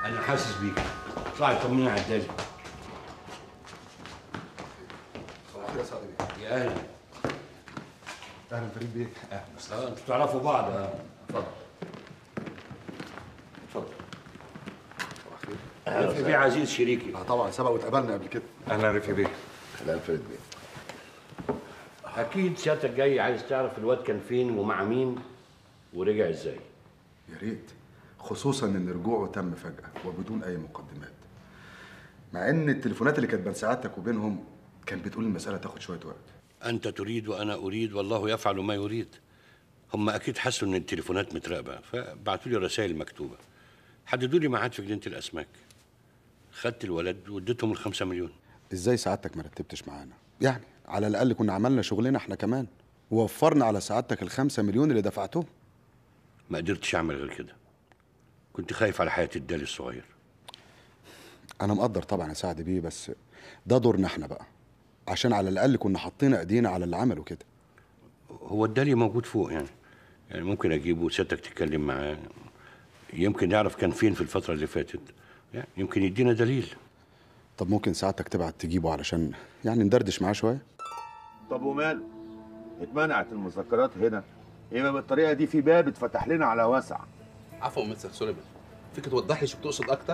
انا حاسس بيك. اطلعي طمني على الدالي. صباح الخير يا سعد بيه. يا اهلا. اهلا فريد بيه. اهلا. انتوا تعرفوا بعض. اتفضل. اتفضل. صباح الخير. رفعي بيه عزيز شريكي. طبعا سبق واتقابلنا قبل كده. اهلا رفعي بيه. اهلا فريد بيه. اكيد سيادتك جاي عايز تعرف الواد كان فين ومع مين ورجع ازاي. يا ريت، خصوصا ان رجوعه تم فجأة وبدون اي مقدمات، مع ان التليفونات اللي كانت بين سعادتك وبينهم كانت بتقول المسألة تاخد شوية وقت. انت تريد وانا اريد والله يفعل ما يريد. هم اكيد حسوا ان التليفونات متراقبه فبعتوا لي رسائل مكتوبه. حددوا لي ميعاد في جنينه الاسماك. خدت الولد واديتهم ال5 مليون. ازاي سعادتك ما رتبتش معانا؟ يعني على الاقل كنا عملنا شغلنا احنا كمان ووفرنا على سعادتك ال5 مليون اللي دفعتهم. ما قدرتش اعمل غير كده. كنت خايف على حياه الدالي الصغير. انا مقدر طبعا يا سعد بيه، بس ده دورنا احنا بقى، عشان على الاقل كنا حاطين ايدينا على اللي عمله كده. هو الدالي موجود فوق يعني ممكن اجيبه وسيادتك تتكلم معاه. يمكن يعرف كان فين في الفتره اللي فاتت. يعني يمكن يدينا دليل. طب ممكن سعادتك تبعت تجيبه علشان يعني ندردش معاه شويه؟ طب وماله؟ اتمنعت المذكرات هنا، يبقى بالطريقه دي في باب اتفتح لنا على واسع. عفوا مستر سوليمان، فيك توضح لي شو بتقصد اكتر؟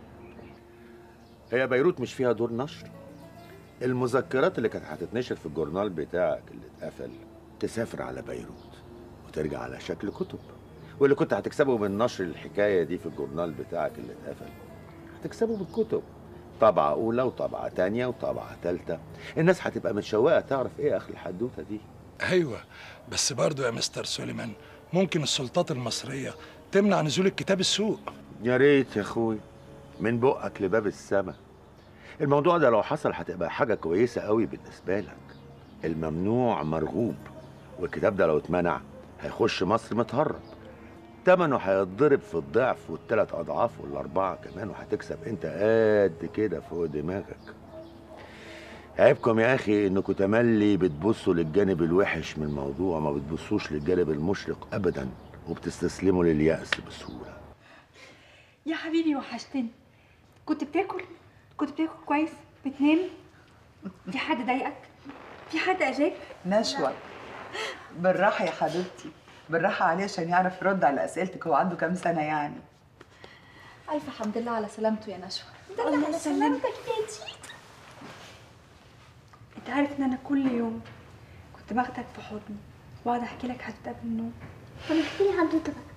هي بيروت مش فيها دور نشر؟ المذكرات اللي كانت هتتنشر في الجورنال بتاعك اللي اتقفل تسافر على بيروت وترجع على شكل كتب، واللي كنت هتكسبه من نشر الحكايه دي في الجورنال بتاعك اللي اتقفل هتكسبه بالكتب، طبعه اولى وطبعه تانيه وطبعه تالته. الناس هتبقى متشوقه تعرف ايه اخر الحدوته دي. ايوه، بس برضه يا مستر سوليمان ممكن السلطات المصريه تمنع نزول الكتاب السوق. يا ريت يا اخوي، من بقك لباب السما. الموضوع ده لو حصل هتبقى حاجه كويسه قوي بالنسبه لك. الممنوع مرغوب، والكتاب ده لو اتمنع هيخش مصر متهرب، تمنه هيتضرب في الضعف وال3 اضعاف وال4 كمان، وهتكسب انت قد كده فوق دماغك. عيبكم يا اخي انكم تملي بتبصوا للجانب الوحش من الموضوع، ما بتبصوش للجانب المشرق ابدا، وبتستسلموا لليأس بسهوله. يا حبيبي وحشتني. كنت بتاكل كويس؟ بتنام؟ في حد ضايقك؟ في حد اذاك؟ نشوى بالراحة يا حبيبتي، بالراحة عليه عشان يعرف يرد على أسئلتك. هو عنده كام سنة يعني؟ الف حمد لله على سلامته يا نشوى. الله على سلامتك يا تيتا. انت عارف ان انا كل يوم كنت باخدك في حضني واقعد احكي لك حدوته قبل النوم. طب احكي لي حدوته بقى.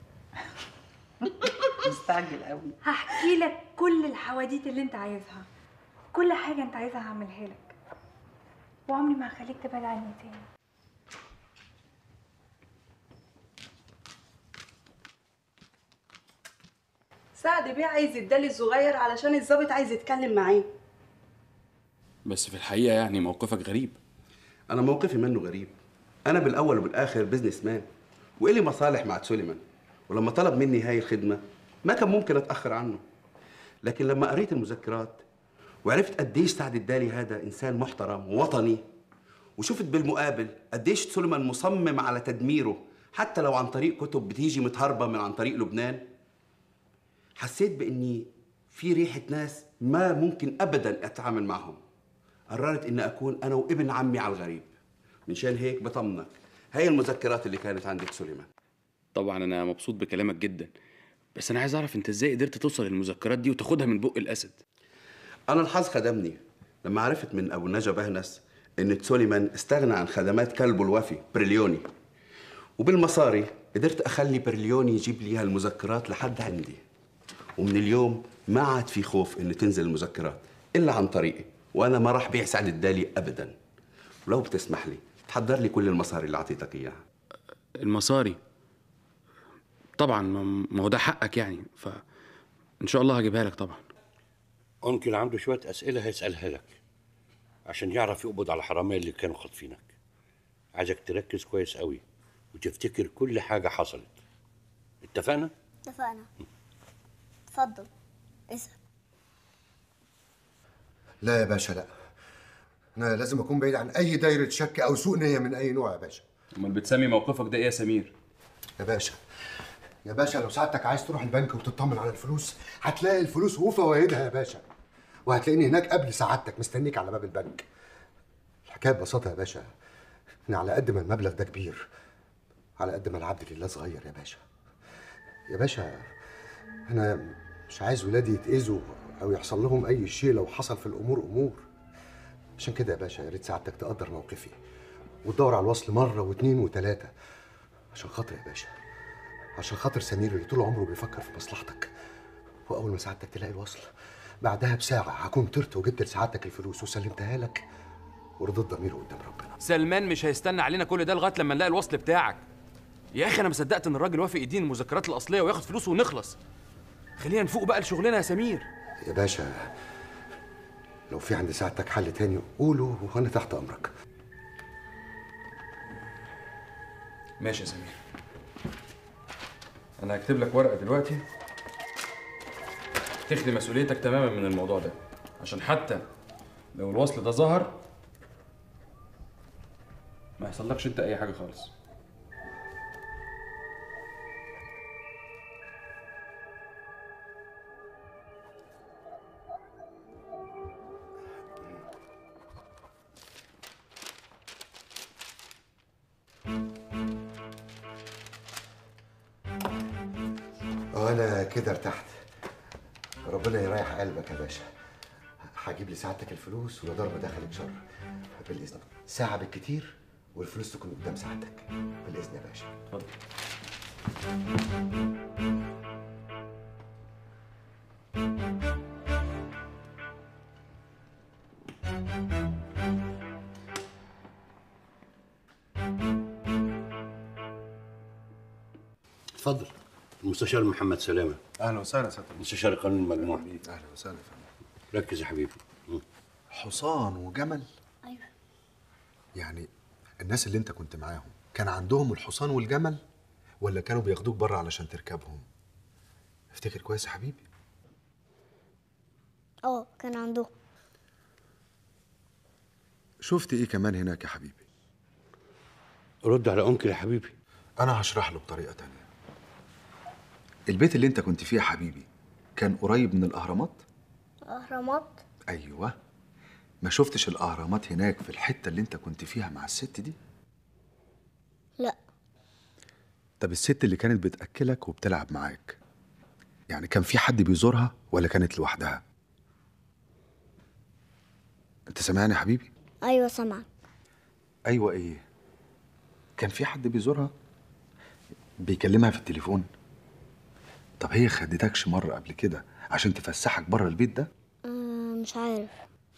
مستعجل قوي. هحكي لك كل الحواديت اللي انت عايزها، كل حاجه انت عايزها هعملها لك، وعمري ما هخليك تبعد عني تاني. سعد بيه عايز الدالي الصغير علشان الظابط عايز يتكلم معاه. بس في الحقيقة يعني موقفك غريب. أنا موقفي منه غريب. أنا بالأول وبالآخر بزنس مان، وإلي مصالح مع سوليمان، ولما طلب مني هاي الخدمة ما كان ممكن أتأخر عنه. لكن لما قريت المذكرات وعرفت قديش سعد الدالي هذا إنسان محترم ووطني، وشفت بالمقابل قديش سوليمان مصمم على تدميره حتى لو عن طريق كتب بتيجي متهربة من عن طريق لبنان، حسيت بإني في ريحة ناس ما ممكن أبداً أتعامل معهم. قررت إني أكون أنا وابن عمي على الغريب. منشان هيك بطمنك، هاي المذكرات اللي كانت عندك سوليمان. طبعا أنا مبسوط بكلامك جدا، بس أنا عايز أعرف أنت إزاي قدرت توصل للمذكرات دي وتاخدها من بق الأسد؟ أنا الحظ خدمني لما عرفت من أبو النجا بهنس إن سوليمان استغنى عن خدمات كلبه الوفي بريليوني، وبالمصاري قدرت أخلي بريليوني يجيب لي هالمذكرات لحد عندي. ومن اليوم ما عاد في خوف إن تنزل المذكرات إلا عن طريقي، وأنا ما راح بيع سعد الدالي أبداً. ولو بتسمح لي تحضر لي كل المصاري اللي أعطيتك إياها. المصاري؟ طبعا، ما هو ده حقك يعني، فإن شاء الله هجيبها لك طبعا. أنكل عنده شوية أسئلة هيسألها لك عشان يعرف يقبض على الحرامية اللي كانوا خاطفينك. عايزك تركز كويس قوي وتفتكر كل حاجة حصلت. اتفقنا؟ اتفقنا. اتفضل اسأل. لا يا باشا لا، أنا لازم أكون بعيد عن أي دايرة شك أو سوء نية من أي نوع يا باشا. أمال بتسمي موقفك ده إيه يا سمير؟ يا باشا يا باشا لو سعادتك عايز تروح البنك وتطمن على الفلوس هتلاقي الفلوس وفوائدها يا باشا، وهتلاقيني هناك قبل سعادتك مستنيك على باب البنك. الحكايه ببساطه يا باشا، ان على قد ما المبلغ ده كبير على قد ما العبد لله صغير يا باشا. يا باشا انا مش عايز ولادي يتاذوا او يحصل لهم اي شيء لو حصل في الامور امور. عشان كده يا باشا يا ريت سعادتك تقدر موقفي وتدور على الوصل مره واثنين وثلاثه، عشان خاطر يا باشا، عشان خاطر سمير اللي طول عمره بيفكر في مصلحتك. واول ما سعادتك تلاقي الوصل بعدها بساعه هكون طرت وجبت لسعادتك الفلوس وسلمتها لك ورضيت ضميره قدام ربنا. سلمان مش هيستنى علينا كل ده لغايه لما نلاقي الوصل بتاعك. يا اخي انا ما صدقت ان الراجل وافق يدين المذكرات الاصليه وياخد فلوسه ونخلص. خلينا نفوق بقى لشغلنا يا سمير. يا باشا لو في عند سعادتك حل تاني قوله وانا تحت امرك. ماشي يا سمير، انا هكتب لك ورقه دلوقتي تخلي مسؤوليتك تماما من الموضوع ده، عشان حتى لو الوصل ده ظهر ما يحصلكش انت اي حاجه خالص. انا كده ارتحت، ربنا يريح قلبك يا باشا. هجيب لسعادتك الفلوس ولا ضرب دخلك شر بالاذن، ساعه بالكتير والفلوس تكون قدام سعادتك بالاذن يا باشا. اتفضل. اتفضل. المستشار محمد سلامه. اهلا وسهلا سياده مستشار القانون المجموع. اهلا وسهلا يا فندم. ركز يا حبيبي. حصان وجمل؟ ايوه. يعني الناس اللي انت كنت معاهم كان عندهم الحصان والجمل ولا كانوا بياخدوك بره علشان تركبهم؟ افتكر كويس يا حبيبي. كان عندهم. شفت ايه كمان هناك يا حبيبي؟ رد على انكل يا حبيبي. انا هشرح له بطريقه تانية. البيت اللي انت كنت فيه يا حبيبي كان قريب من الاهرامات؟ اهرامات؟ ايوه. ما شفتش الاهرامات هناك في الحته اللي انت كنت فيها مع الست دي؟ لا. طب الست اللي كانت بتاكلك وبتلعب معاك، يعني كان في حد بيزورها ولا كانت لوحدها؟ انت سامعني يا حبيبي؟ ايوه سامعك. ايوه ايه؟ كان في حد بيزورها؟ بيكلمها في التليفون؟ طب هي خدتكش مره قبل كده عشان تفسحك بره البيت ده؟ مش عارف.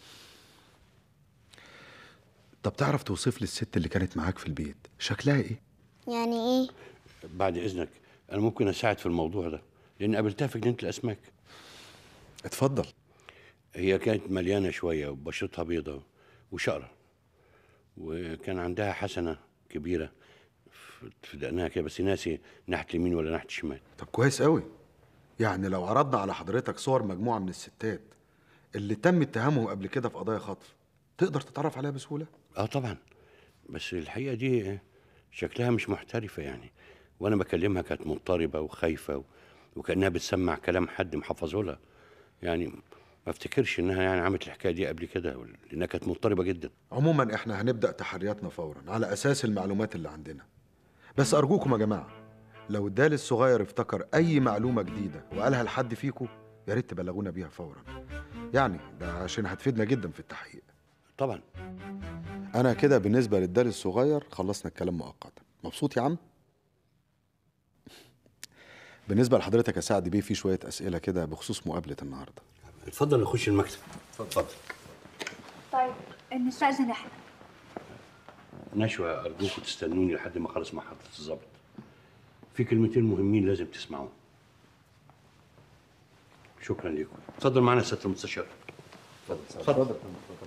طب تعرف توصف لي الست اللي كانت معاك في البيت شكلها ايه؟ يعني ايه؟ بعد اذنك انا ممكن اساعد في الموضوع ده لان قابلتها في جنينه الاسماك. اتفضل. هي كانت مليانه شويه وبشرتها بيضه وشقره، وكان عندها حسنه كبيره في دقنها كده، بس ناسي ناحيه اليمين ولا ناحيه الشمال. طب كويس قوي. يعني لو عرضنا على حضرتك صور مجموعه من الستات اللي تم اتهامهم قبل كده في قضايا خطف تقدر تتعرف عليها بسهوله؟ طبعا، بس الحقيقه دي شكلها مش محترفه يعني، وانا بكلمها كانت مضطربه وخايفه وكانها بتسمع كلام حد محفظه لها، يعني ما افتكرش انها يعني عملت الحكايه دي قبل كده لانها كانت مضطربه جدا. عموما احنا هنبدا تحرياتنا فورا على اساس المعلومات اللي عندنا، بس ارجوكم يا جماعه لو الدال الصغير افتكر اي معلومه جديده وقالها لحد فيكم يا ريت تبلغونا بيها فورا، يعني ده عشان هتفيدنا جدا في التحقيق. طبعا. انا كده بالنسبه للدال الصغير خلصنا الكلام مؤقتا. مبسوط يا عم؟ بالنسبه لحضرتك يا سعد بيه في شويه اسئله كده بخصوص مقابله النهارده. اتفضل نخش المكتب. اتفضل. طيب نستأذن احنا. نشوى ارجوكم تستنوني لحد ما اخلص مع حضرة الظابط. في كلمتين مهمين لازم تسمعوهم. شكرا لكم. اتفضل معنا يا سياده المستشار. اتفضل. اتفضل.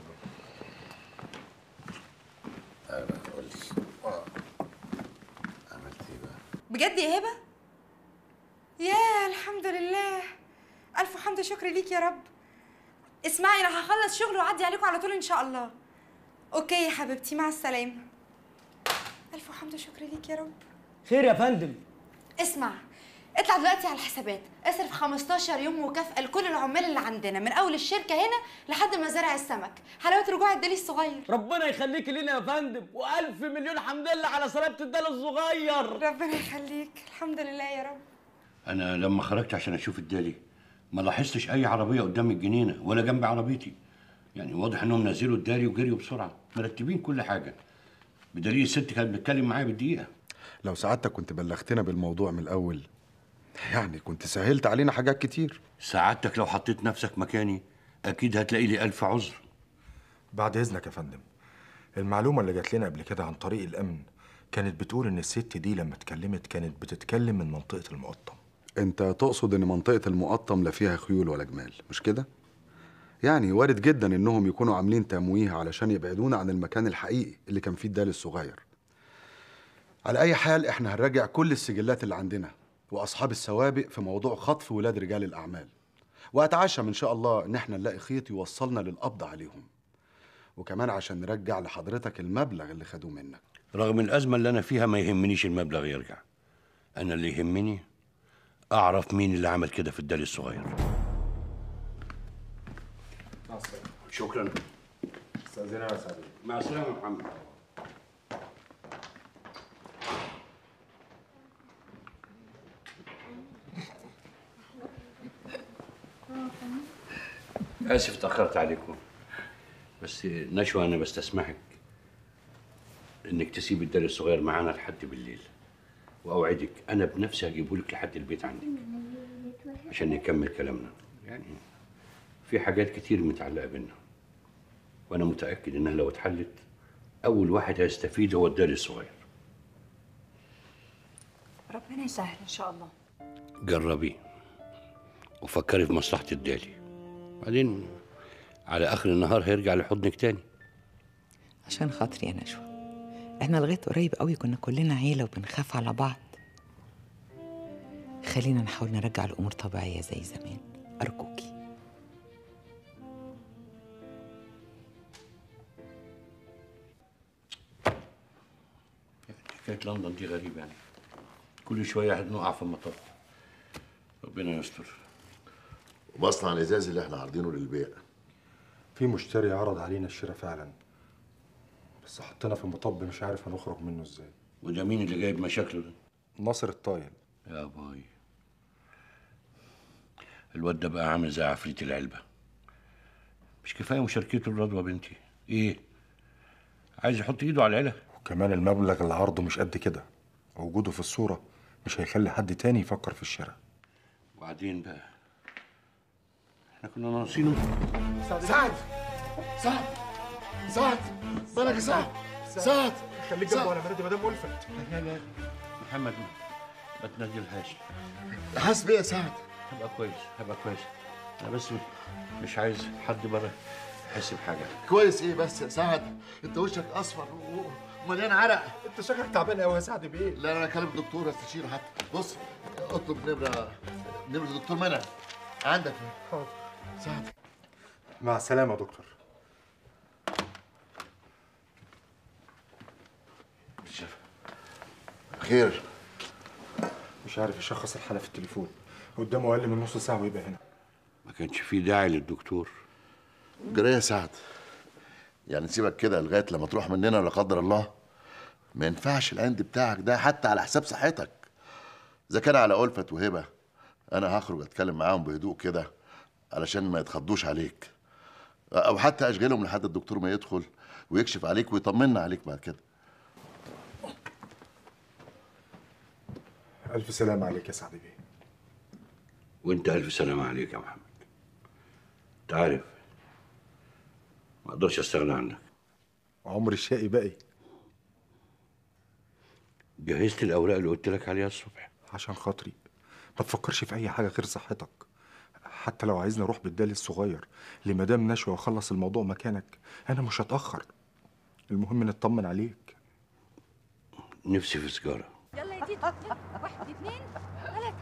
عملت ايه بقى؟ بجد يا هبه؟ يا الحمد لله، الف حمد شكر ليك يا رب. اسمعي انا هخلص شغل واعدي عليكم على طول ان شاء الله. اوكي يا حبيبتي، مع السلامه. الف حمد شكر ليك يا رب. خير يا فندم. اسمع، اطلع دلوقتي على الحسابات، اصرف 15 يوم مكافأة لكل العمال اللي عندنا من اول الشركة هنا لحد مزارع السمك. حلاوة رجوع الدالي الصغير. ربنا يخليك لينا يا فندم، والف مليون حمد لله على سلامة الدالي الصغير. ربنا يخليك، الحمد لله يا رب. انا لما خرجت عشان اشوف الدالي ما لاحظتش اي عربيه قدام الجنينه ولا جنب عربيتي. يعني واضح انهم نزلوا الدالي وجريوا بسرعه، مرتبين كل حاجه، بدليل الست كانت بتتكلم معايا بالدقيقه. لو سعادتك كنت بلغتنا بالموضوع من الاول يعني كنت سهلت علينا حاجات كتير. سعادتك لو حطيت نفسك مكاني اكيد هتلاقي لي 1000 عذر. بعد اذنك يا فندم، المعلومه اللي جات لنا قبل كده عن طريق الامن كانت بتقول ان الست دي لما اتكلمت كانت بتتكلم من منطقه المقطم. انت تقصد ان منطقه المقطم لا فيها خيول ولا جمال، مش كده؟ يعني وارد جدا انهم يكونوا عاملين تمويه علشان يبعدونا عن المكان الحقيقي اللي كان فيه الدالي الصغير. على اي حال احنا هنراجع كل السجلات اللي عندنا واصحاب السوابق في موضوع خطف ولاد رجال الاعمال، واتعشم ان شاء الله ان احنا نلاقي خيط يوصلنا للقبض عليهم، وكمان عشان نرجع لحضرتك المبلغ اللي خدوه منك. رغم الازمه اللي انا فيها ما يهمنيش المبلغ يرجع، انا اللي يهمني اعرف مين اللي عمل كده في الدالي الصغير. شكرا. استاذنا يا سعيد. مع السلامه يا محمد. اسف اتاخرت عليكم، بس نشوى انا بستسمحك انك تسيب الدالي الصغير معانا لحد بالليل، واوعدك انا بنفسي هجيبهولك لحد البيت عندك عشان نكمل كلامنا. يعني في حاجات كتير متعلقه بينا، وانا متاكد انها لو اتحلت اول واحد هيستفيد هو الدالي الصغير. ربنا يسهل ان شاء الله. جربي وفكري في مصلحه الدالي، بعدين على اخر النهار هيرجع لحضنك تاني. عشان خاطري يا نشوى، احنا لغايه قريب قوي كنا كلنا عيله وبنخاف على بعض. خلينا نحاول نرجع الامور طبيعيه زي زمان، ارجوكي. حكايه لندن دي غريبه، يعني كل شويه هنقع في المطار. ربنا يستر. مصنع الازاز اللي احنا عارضينه للبيع، في مشتري عرض علينا الشراء فعلا، بس حطينا في مطب مش عارف هنخرج منه ازاي. وده مين اللي جايب مشاكله ده؟ ناصر الطايل. يا باي، الواد ده بقى عامل زي عفريت العلبه. مش كفايه مشاركته الرضوى بنتي؟ ايه عايز يحط ايده على العيله؟ وكمان المبلغ اللي عرضه مش قد كده، وجوده في الصوره مش هيخلي حد تاني يفكر في الشراء. وبعدين بقى احنا كنا ناقصينه. سعد سعد سعد مالك يا سعد؟ سعد خليك جنبه على بلدي مدام ألفت. لا محمد ما تنزلهاش. حاسس بيه يا سعد؟ هبقى كويس هبقى كويس، انا بس مش عايز حد بره يحس بحاجه. كويس ايه بس يا سعد؟ انت وشك اصفر ومليان عرق. انت شكلك تعبان قوي يا سعد بيه. لا انا اكلم الدكتور استشيره حتى. بص اطلب نمره دكتور منى عندك. حاضر. سعد مع السلامه يا دكتور. خير؟ مش عارف يشخص الحاله في التليفون، قدامه اقل من نص ساعه ويبقى هنا. ما كانش في داعي للدكتور. جرى يا سعد، يعني نسيبك كده لغايه لما تروح مننا لا قدر الله؟ ما ينفعش العند بتاعك ده حتى على حساب صحتك. اذا كان على ألفت وهبه انا هخرج اتكلم معاهم بهدوء كده علشان ما يتخضوش عليك، او حتى اشغلهم لحد الدكتور ما يدخل ويكشف عليك ويطمنا عليك بعد كده. الف سلامه عليك يا سعد بيه. وانت الف سلامه عليك يا محمد. انت عارف ما اقدرش استغنى عنك. عمر الشقي باقي. جهزت الاوراق اللي قلت لك عليها الصبح؟ عشان خاطري ما تفكرش في اي حاجه غير صحتك. حتى لو عايزني اروح بالدالي الصغير لمدام نشوى واخلص الموضوع مكانك انا مش هتاخر. المهم نطمن عليك. نفسي في سيجاره. يلا يا تيتو، 1 2 3.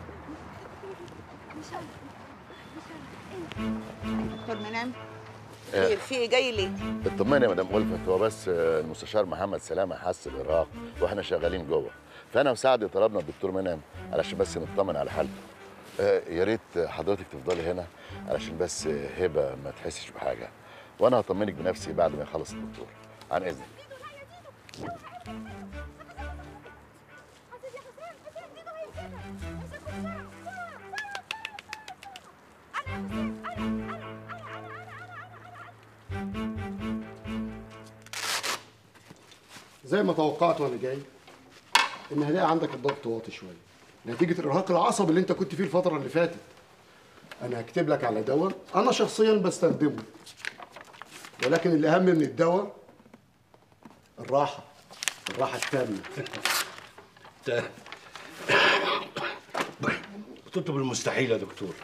دكتور منام خير في ايه جاي ليه؟ اطمني يا مدام ألفت، هو بس المستشار محمد سلامه حس بإرهاق واحنا شغالين جوه، فانا وسعد طلبنا الدكتور منعم علشان بس نطمن على حالته. يا ريت حضرتك تفضلي هنا علشان بس هبه ما تحسش بحاجه، وانا هطمنك بنفسي بعد ما يخلص الدكتور. عن اذنك. زي ما توقعت وانا جاي ان هلاقي عندك الضغط واطي شويه نتيجه الارهاق العصبي اللي انت كنت فيه الفتره اللي فاتت. انا هكتب لك على دواء انا شخصيا بستخدمه، ولكن الاهم من الدواء الراحه التامه. بتطلب المستحيل يا دكتور.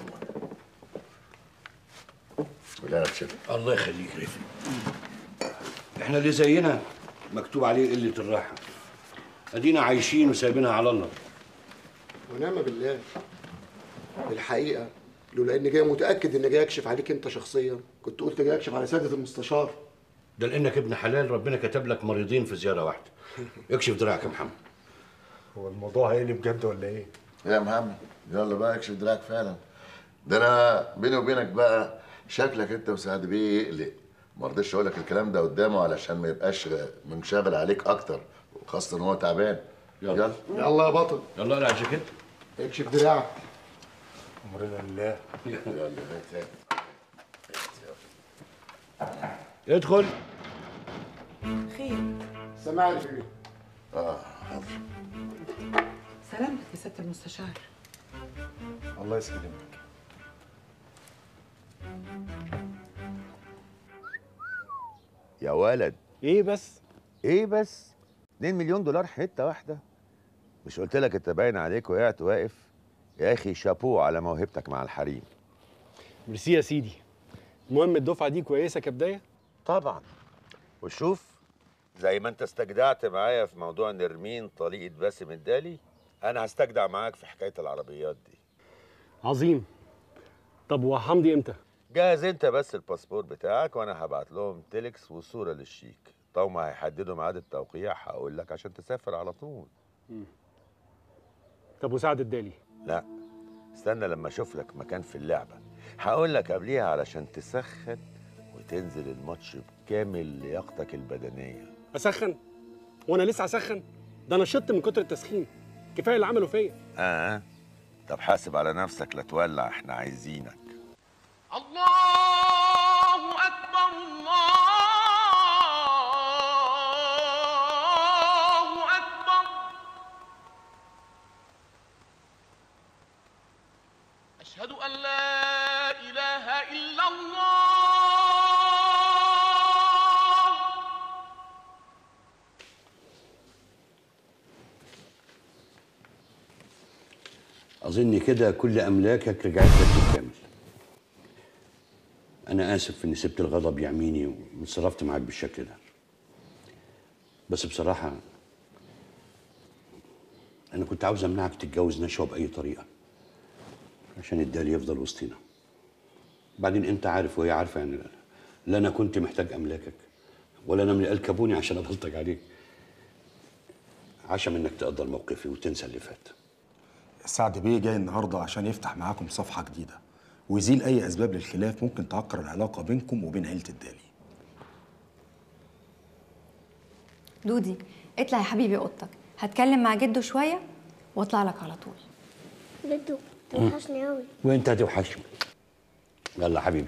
الله يخليك رفيق. احنا اللي زينا مكتوب عليه قله الراحه، ادينا عايشين وسايبينها على الله. ونعم بالله. الحقيقه لولا اني جاي متاكد اني جاي اكشف عليك انت شخصيا كنت قلت جاي اكشف على سياده المستشار. ده لانك ابن حلال ربنا كتب لك مريضين في زياره واحده. اكشف دراعك يا محمد. هو الموضوع هيقلب جد ولا ايه؟ يا محمد يلا بقى اكشف دراعك فعلا. ده انا بيني وبينك بقى شكلك انت وسعد بيه يقلق. ما رضيتش اقول لك الكلام ده قدامه علشان ما يبقاش منشغل عليك اكتر، وخاصه ان هو تعبان. يلا يلا يا بطل. يلا اقلع الجاكيت. اكشف دراعك. امرنا لله. يلا ادخل. خير. سامعني في ايه؟ حاضر. سلامتك يا ست المستشار. الله يسلمك. يا ولد ايه بس؟ ايه بس؟ 2 مليون دولار حته واحده؟ مش قلت لك انت باين عليك وقعت واقف؟ يا اخي شابوه على موهبتك مع الحريم. ميرسي يا سيدي. المهم الدفعه دي كويسه كبدايه؟ طبعا. وشوف زي ما انت استجدعت معايا في موضوع نرمين طليقه باسم الدالي، انا هستجدع معاك في حكايه العربيات دي. عظيم. طب وهمضي امتى؟ جهز انت بس الباسبور بتاعك وانا هبعت لهم تيلكس وصوره للشيك. طول ما هيحددوا ميعاد التوقيع هقول لك عشان تسافر على طول. طب وسعد الدالي؟ لا استنى لما اشوف لك مكان في اللعبه، هقول لك قبليها علشان تسخن وتنزل الماتش بكامل لياقتك البدنيه. اسخن؟ وانا لسه اسخن؟ ده انا شطت من كتر التسخين، كفايه اللي عملوا فيا. طب حاسب على نفسك لا تولع، احنا عايزينك. الله أكبر الله أكبر. أشهد أن لا إله إلا الله. أظن كده كل أملاكك رجعت لك بالكامل. أنا آسف إني سبت الغضب يعميني وانصرفت معاك بالشكل ده. بس بصراحة أنا كنت عاوز أمنعك تتجوز نشوى بأي طريقة عشان الدالي يفضل وسطينا. بعدين أنت عارف وهي عارفة يعني لا أنا كنت محتاج أملاكك ولا أنا من الكابوني عشان أبلطج عليك. عشان إنك تقدر موقفي وتنسى اللي فات. سعد بيه جاي النهارده عشان يفتح معاكم صفحه جديده ويزيل اي اسباب للخلاف ممكن تعكر العلاقه بينكم وبين عيله الدالي. دودي اطلع يا حبيبي اوضتك، هتكلم مع جده شويه واطلع لك على طول. جدو توحشني قوي. وانت هتوحشني. يلا حبيبي.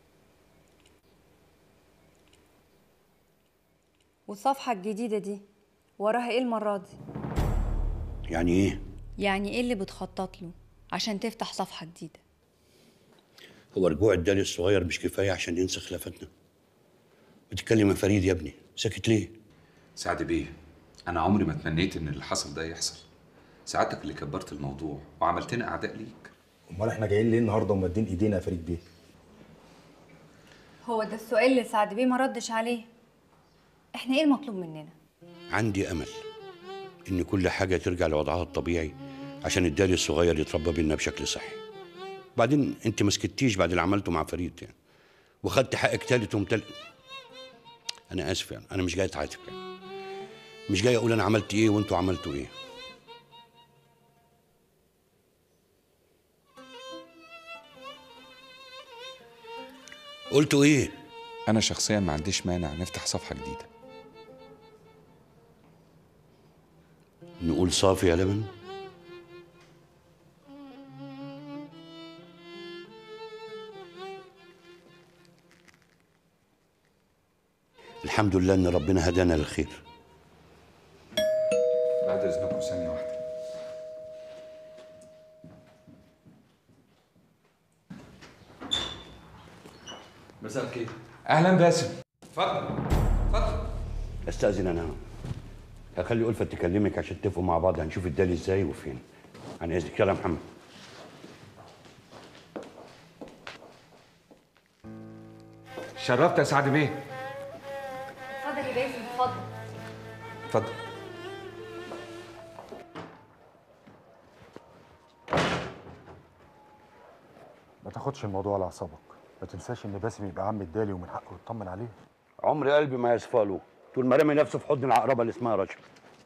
والصفحه الجديده دي وراها ايه المره دي؟ يعني ايه؟ يعني ايه اللي بتخطط له عشان تفتح صفحه جديده؟ هو رجوع الدالي الصغير مش كفايه عشان ينسى خلافتنا؟ بتتكلم يا فريد يا ابني، ساكت ليه؟ سعد بيه، انا عمري ما تمنيت ان اللي حصل ده يحصل. سعادتك اللي كبرت الموضوع وعملتنا اعداء ليك. امال احنا جايين ليه النهارده ومادين ايدينا يا فريد بيه؟ هو ده السؤال اللي سعد بيه ما ردش عليه. احنا ايه المطلوب مننا؟ عندي امل ان كل حاجه ترجع لوضعها الطبيعي عشان الدالي الصغير يتربى بينا بشكل صحي. بعدين انت ما سكتيش بعد اللي عملته مع فريد يعني، وخدت حقك تالت ومتلت. انا اسف يعني، انا مش جاي اتعاتب يعني، مش جاي اقول انا عملت ايه وانتوا عملتوا ايه. قلتوا ايه؟ انا شخصيا ما عنديش مانع نفتح صفحه جديده. نقول صافي يا لبن؟ الحمد لله ان ربنا هدانا للخير. بعد اذنكم ثانيه واحده. مساء الخير. اهلا باسم. اتفضل اتفضل. استاذن انا، هخلي ألفة تكلمك عشان تتفقوا مع بعض هنشوف الدالي ازاي وفين. عن اذنك. يلا يا محمد. شرفت يا سعد بيه. اتفضل يا باسم اتفضل. اتفضل. ما تاخدش الموضوع على اعصابك، ما تنساش ان باسم يبقى عم الدالي ومن حقه يطمن عليه. عمر قلبي ما يصفى له طول ما رمي نفسه في حضن العقربه اللي اسمها رشا.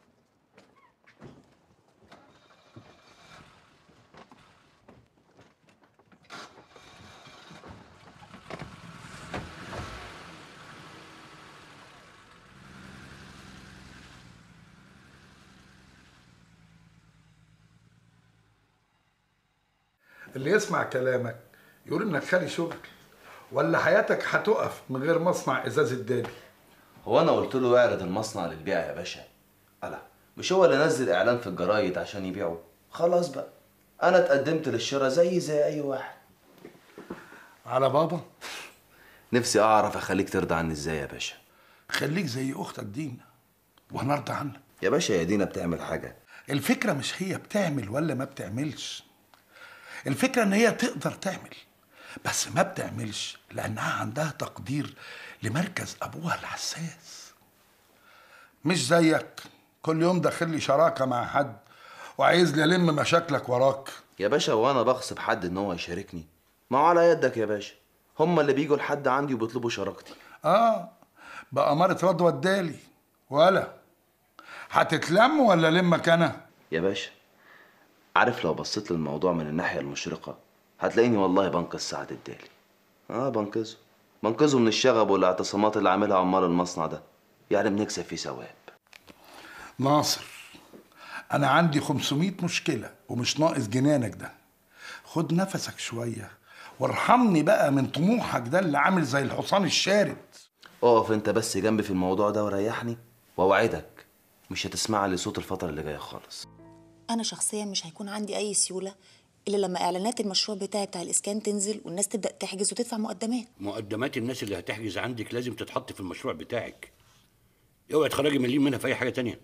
اللي يسمع كلامك يقول انك خالي شغل، ولا حياتك هتقف من غير مصنع ازاز الدالي. هو انا قلت له اعرض المصنع للبيع يا باشا؟ ألا مش هو اللي نزل اعلان في الجرايد عشان يبيعه؟ خلاص بقى انا اتقدمت للشراء زي اي واحد. على بابا. نفسي اعرف اخليك ترضى عني ازاي يا باشا؟ خليك زي اختك دينا وانا ارضى عنك. يا باشا يا دينا بتعمل حاجه. الفكره مش هي بتعمل ولا ما بتعملش، الفكره ان هي تقدر تعمل بس ما بتعملش لانها عندها تقدير لمركز ابوها الحساس. مش زيك كل يوم داخل لي شراكه مع حد وعايز لي الم مشاكلك وراك. يا باشا وانا بغصب حد ان هو يشاركني؟ ما هو على يدك يا باشا، هم اللي بيجوا لحد عندي وبيطلبوا شراكتي. بأمارة رضوى الدالي. ولا هتتلم ولا لمك انا؟ يا باشا عارف لو بصيت للموضوع من الناحيه المشرقه هتلاقيني والله بنقذ سعد الدالي. بنقذه من الشغب والاعتصامات اللي عاملها عمال المصنع ده، يعني بنكسب فيه ثواب. ناصر انا عندي 500 مشكله ومش ناقص جنانك ده. خد نفسك شويه وارحمني بقى من طموحك ده اللي عامل زي الحصان الشارد. اقف انت بس جنبي في الموضوع ده وريحني، واوعدك مش هتسمع لي صوت الفتره اللي جايه خالص. انا شخصيا مش هيكون عندي اي سيوله الا لما اعلانات المشروع بتاعي بتاع الاسكان تنزل والناس تبدا تحجز وتدفع مقدمات. مقدمات الناس اللي هتحجز عندك لازم تتحط في المشروع بتاعك، اوعي تخرجي مليم منها في اي حاجه تانية.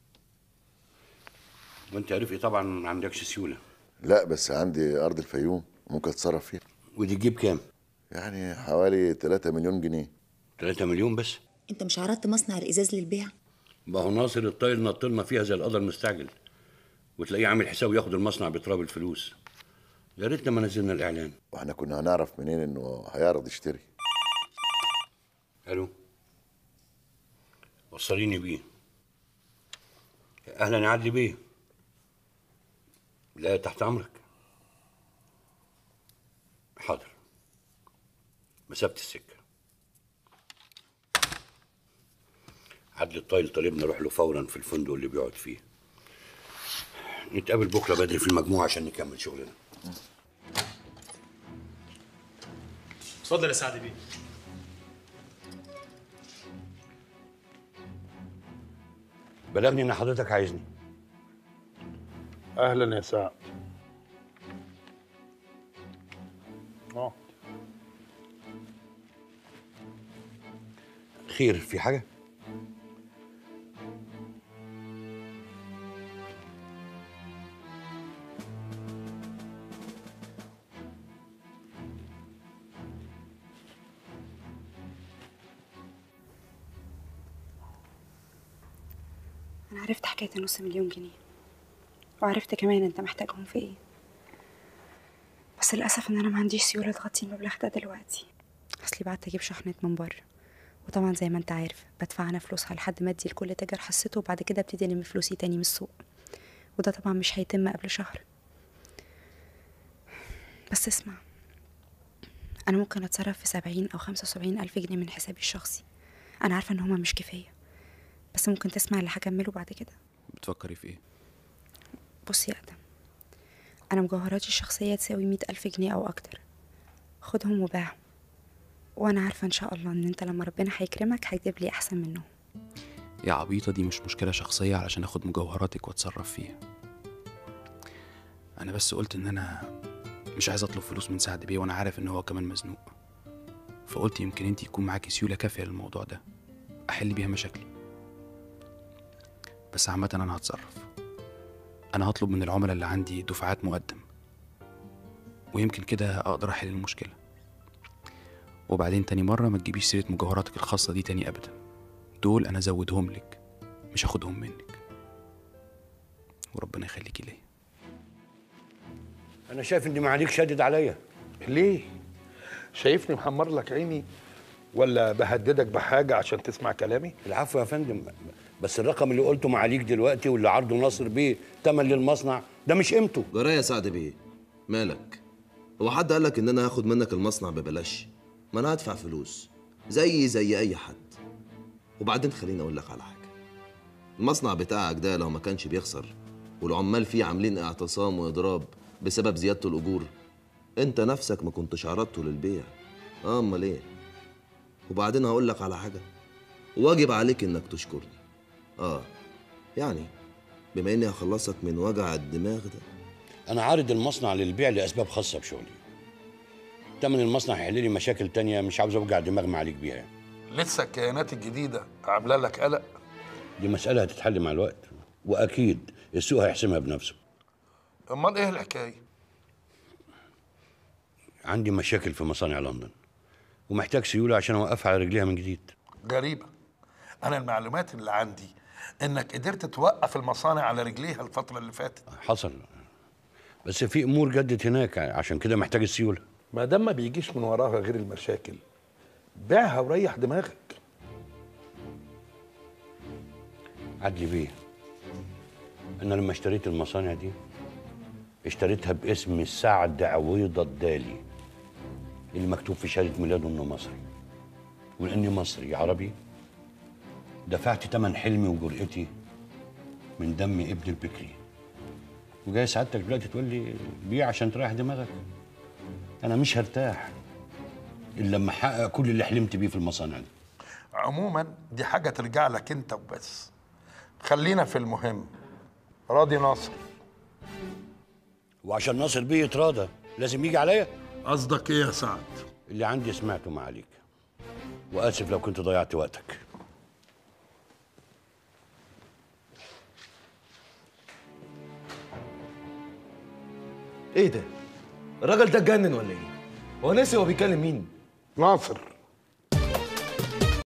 وانت عارف ايه طبعا ما عندكش سيوله. لا بس عندي ارض الفيوم ممكن اتصرف فيها. ودي تجيب كام؟ يعني حوالي 3 مليون جنيه. 3 مليون بس؟ انت مش عرضت مصنع الازاز للبيع؟ ما هو ناصر الطايل نطلنا فيها زي القدر المستعجل، وتلاقيه عامل حساب ياخد المصنع بتراب الفلوس. يا ريتنا ما نزلنا الاعلان. واحنا كنا هنعرف منين انه هيعرض يشتري؟ الو، وصليني بيه. اهلا يا عدلي بيه. لا تحت امرك. حاضر، مسافة السكة. عدلي الطايل طالبنا نروح له فورا في الفندق اللي بيقعد فيه. نتقابل بكره بدري في المجموعة عشان نكمل شغلنا. اتفضل يا سعد بيه. بلغني ان حضرتك عايزني. اهلا يا سعد. خير، في حاجة؟ أنا عرفت حكاية النص مليون جنيه، وعرفت كمان أنت محتاجهم في إيه، بس للأسف إن أنا ما عنديش سيولة تغطي المبلغ ده دلوقتي. اصلي بعت اجيب شحنة من بره، وطبعا زي ما انت عارف بدفع انا فلوسها لحد ما ادي لكل تاجر حصته، وبعد كده ابتدي الم فلوسي تاني من السوق، وده طبعا مش هيتم قبل شهر. بس اسمع، انا ممكن اتصرف في 70 أو 75 ألف جنيه من حسابي الشخصي. انا عارفة ان هما مش كفاية، بس ممكن تسمع اللي هكمله بعد كده. بتفكري في ايه؟ بص يا ادم، انا مجوهراتي الشخصية تساوي 100 ألف جنيه او اكتر، خدهم وباعهم، وانا عارفة ان شاء الله ان انت لما ربنا هيكرمك هيجيب لي احسن منهم. يا عبيطة، دي مش مشكلة شخصية علشان اخد مجوهراتك واتصرف فيها. انا بس قلت ان انا مش عايز اطلب فلوس من سعد بيه، وانا عارف ان هو كمان مزنوق، فقلت يمكن انت يكون معاكي سيولة كافية للموضوع ده احل بيها مشاكلي. بس عامة انا هتصرف، انا هطلب من العملاء اللي عندي دفعات مقدم، ويمكن كده اقدر احل المشكلة. وبعدين تاني مرة ما تجيبيش سيرة مجوهراتك الخاصة دي تاني ابدا، دول انا ازودهم لك مش هاخدهم منك، وربنا يخليكي ليا. انا شايف ان معاليك شادد عليا. ليه؟ شايفني محمر لك عيني ولا بهددك بحاجه عشان تسمع كلامي؟ العفو يا فندم، بس الرقم اللي قلته معاليك دلوقتي واللي عرضه ناصر بيه تمن للمصنع ده مش قيمته. جرايه يا سعد بيه، مالك؟ هو حد قال لك ان انا هاخد منك المصنع ببلاش؟ ما انا هدفع فلوس زي اي حد. وبعدين خليني اقول لك على حاجه، المصنع بتاعك ده لو ما كانش بيخسر والعمال فيه عاملين اعتصام واضراب بسبب زياده الاجور، انت نفسك ما كنتش عرضته للبيع. امال ايه؟ وبعدين هقول لك على حاجه، واجب عليك انك تشكرني. يعني بما اني هخلصك من وجع الدماغ ده. انا عارض المصنع للبيع لاسباب خاصه بشغلي. تمن المصنع هيحل لي مشاكل تانية مش عاوز اوجع دماغ معاليك بيها يعني. لسه الكيانات الجديده عامله لك قلق؟ دي مساله هتتحل مع الوقت، واكيد السوق هيحسمها بنفسه. امال ايه الحكايه؟ عندي مشاكل في مصانع لندن ومحتاج سيوله عشان اوقفها على رجليها من جديد. غريبه، انا المعلومات اللي عندي انك قدرت توقف المصانع على رجليها الفتره اللي فاتت. حصل، بس في امور جدت هناك عشان كده محتاج السيوله. ما دام ما بيجيش من وراها غير المشاكل، بيعها وريح دماغك. عدلي بيه، انا لما اشتريت المصانع دي اشتريتها باسم سعد عويضة الدالي اللي مكتوب في شهاده ميلاده انه مصري، ولاني مصري عربي دفعت تمن حلمي وجرأتي من دم ابن البكري. وجاي سعادتك دلوقتي تقول لي بيع عشان تريح دماغك؟ انا مش هرتاح الا لما احقق كل اللي حلمت بيه في المصانع دي. عموما دي حاجه ترجع لك انت وبس. خلينا في المهم. راضي ناصر؟ وعشان ناصر بيه يتراضى لازم يجي عليا؟ قصدك ايه يا سعد؟ اللي عندي سمعته معاليك، واسف لو كنت ضيعت وقتك. ايه ده؟ الراجل ده اتجنن ولا ايه؟ هو نسي هو بيكلم مين؟ ناصر.